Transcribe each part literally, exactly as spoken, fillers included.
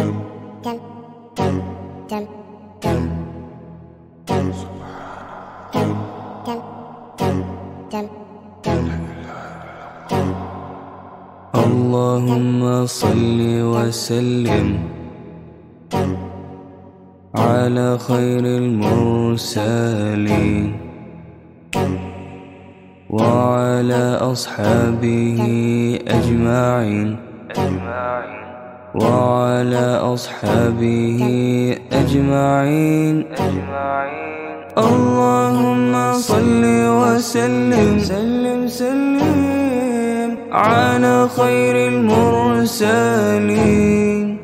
اللهم صل وسلم على خير المرسلين وعلى أصحابه أجمعين وعلى أصحابه أجمعين اللهم صل وسلم سلم سلم على خير المرسلين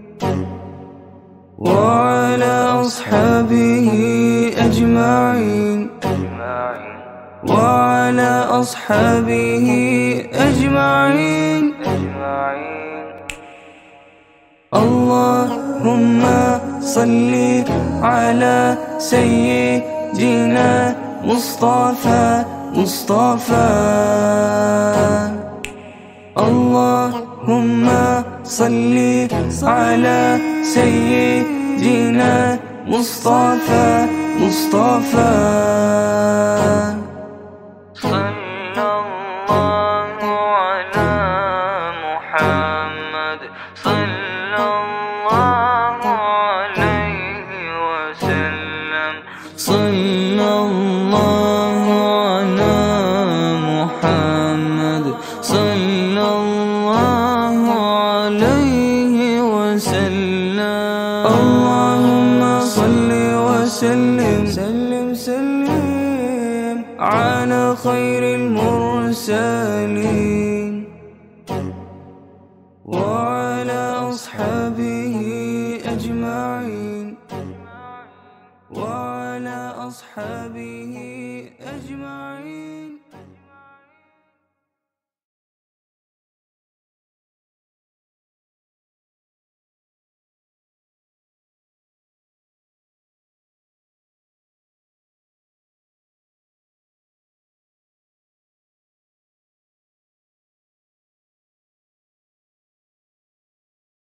وعلى أصحابه أجمعين وعلى أصحابه أجمعين اللهم صل على سيدنا مصطفى مصطفى اللهم صل على سيدنا مصطفى مصطفى صلى الله على محمد صلى الله عليه وسلم صلى الله على محمد صلى الله عليه وسلم اللهم صل وسلم سلم سلم على خير المرسلين وعلى أصحابه أجمعين وعلى أصحابه